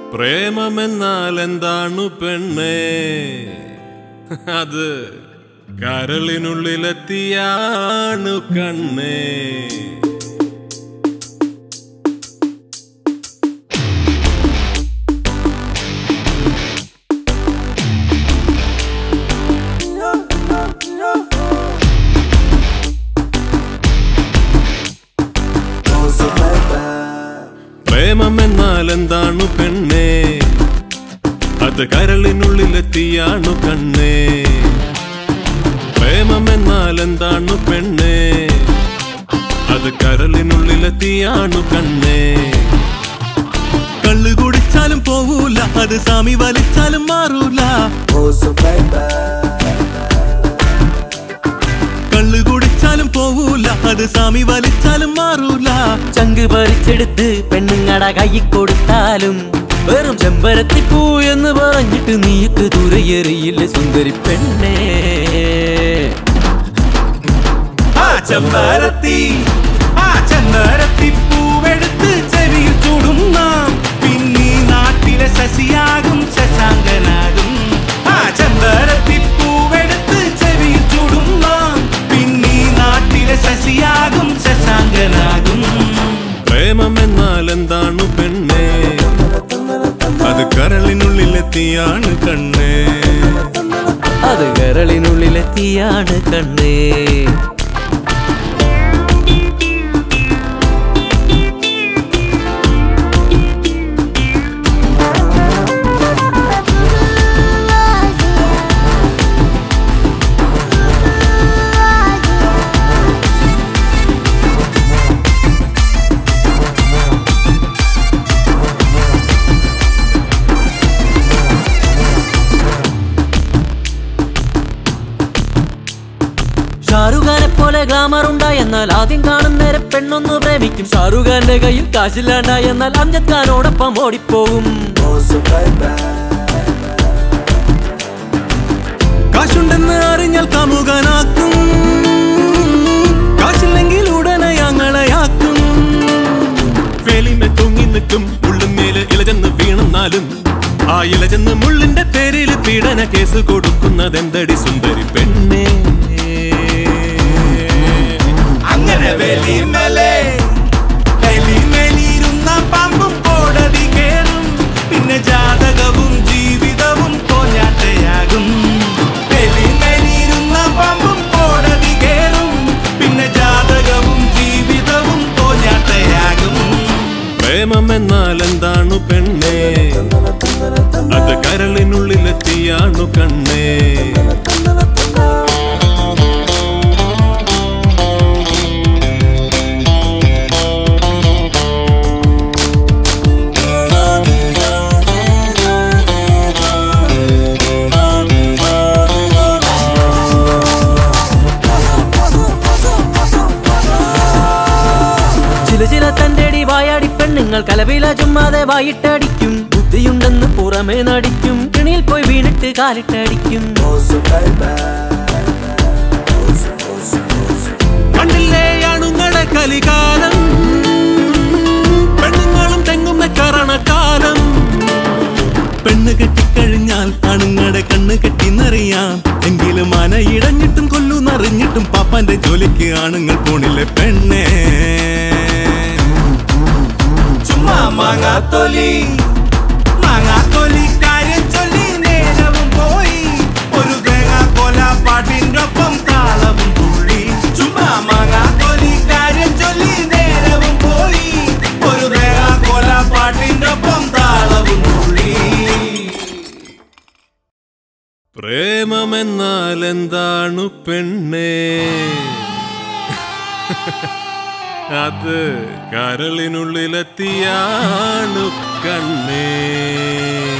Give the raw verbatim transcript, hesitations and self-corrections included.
പ്രേമമെന്നാൽ എന്താണു പെണ്ണേ? അത് കരളിനുള്ളിലെത്തിയാണു കണ്ണേ. പ്രേമമെന്നാൽ എന്താണു പെണ്ണേ? അത് കരളിനുള്ളിലെത്തിയാണു കണ്ണേ. പ്രേമമെന്നാൽ എന്താണു പെണ്ണേ? അത് കരളിനുള്ളിലെത്തിയാണു കണ്ണേ. കള്ളു കുടിച്ചാലും പോവൂല, അത് സാമി വലിച്ചാലും മാറൂല. കള്ളു കുടിച്ചാലും പോവൂല, അത് സാമി വലിച്ചാലും മാറൂല. ചങ്ക് പറിച്ചെടുത്ത് പെണ്ണുങ്ങട കൈ കൊടുത്താലും വെറും ചെമ്പരത്തിപ്പൂ എന്ന് പറഞ്ഞിട്ട് നീക്ക് ദൂരെയെറിയില്ല സുന്ദരി പെണ്ണേ. ആ ചെമ്പരത്തി ആ ചെമ്പരത്തി പൂവെടുത്ത് ചെവിയിൽ ചൂടും നാം, പിന്നീ നാട്ടിലെ ശശിയാകും ശശാങ്കനാകും. ആ ചെമ്പരത്തി പൂവെടുത്ത് ചെവിയിൽ ചൂടും നാം, പിന്നീ നാട്ടിലെ ശശിയാകും ശശാങ്കനാകും. പ്രേമമെന്നാൽ എന്താണു പെണ്ണേ? അത് കരളിനുള്ളിലെത്തിയാണ് കണ്ണേ. അത് കരളിനുള്ളിലെത്തിയാണ് കണ്ണേ. ഷാറുഖാനെ പോലെ ഗ്ലാമർ ഉണ്ടായി എന്നാൽ ആദ്യം കാണുന്നേരെ പെണ്ണൊന്നു പ്രേമിക്കും. ഷാറുഖാന്റെ കയ്യിൽ കാശില്ലാണ്ടായി എന്നാൽ അംജദ് ഖാനോടൊപ്പം ഓടിപ്പോകും. കാശുണ്ടെന്ന് അറിഞ്ഞാൽ കാമുകനാക്കും, കാശില്ലെങ്കിൽ ഉടനെ ഞങ്ങളെയാക്കും. വേലിമേ തൂങ്ങി നിൽക്കും, ഉള്ളുമേല് ഇലചെന്ന് വീണെന്നാലും ആ ഇലചെന്ന് മുള്ളിന്റെ പേരിൽ പീഡന കേസ് കൊടുക്കുന്നതെന്തടി സുന്ദരി പെണ്ണേ. അങ്ങനെ വേലിമേലെ വേലിമേലിരുന്ന പാമ്പും കോടതി കേറും, പിന്നെ ജാതകവും ജീവിതവും കോഞ്ഞാട്ടയാകും. വേലിമേലിരുന്ന പാമ്പും കോടതി കേറും, പിന്നെ ജാതകവും ജീവിതവും കോഞ്ഞാട്ടയാകും. പ്രേമമെന്നാൽ എന്താണു പെണ്ണേ? അത് കരളിനുള്ളിലെത്തിയാണു കണ്ണേ. ചില ചില തന്റെ വായാടി പെണ്ണുങ്ങൾ കലവില ചുമ്മാതെ വായിട്ടടിക്കും. ബുദ്ധിയുണ്ടെന്ന് പുറമേ നടിക്കും, കിണിയിൽ പോയി വീണിട്ട് കാലിട്ടടിക്കും. കണ്ടില്ലേ ആണുങ്ങളെ കലികാലം, പെണ്ണുങ്ങളും തെങ്ങുന്ന കരണക്കാലം. പെണ്ണ് കെട്ടിക്കഴിഞ്ഞാൽ ആണുങ്ങളുടെ കണ്ണ് കെട്ടിന്നറിയാം. എങ്കിലും ആന ഇടഞ്ഞിട്ടും കൊല്ലുന്നറിഞ്ഞിട്ടും പാപ്പാന്റെ ജോലിക്ക് ആണുങ്ങൾ പോണില്ലേ പെണ്ണേ. ചുമ്മാ മാങ്ങാത്തൊലി മാങ്ങാത്തൊലി കാര്യം ചൊല്ലി നേരവും പോയി, ഒരു തേങ്ങാ കൊല പാട്ടിന്റെ ഒപ്പം താളവും തുള്ളി. ചുമ്മാ മാങ്ങാത്തൊലി കാര്യം ചൊല്ലി നേരവും പോയി, ഒരു തേങ്ങാ കൊല പാട്ടിന്റെ ഒപ്പം താളവും തുള്ളി. പ്രേമമെന്നാൽ എന്താണു പെണ്ണേ? അത് കരളിനുള്ളിലെത്തിയാണു കണ്ണേ.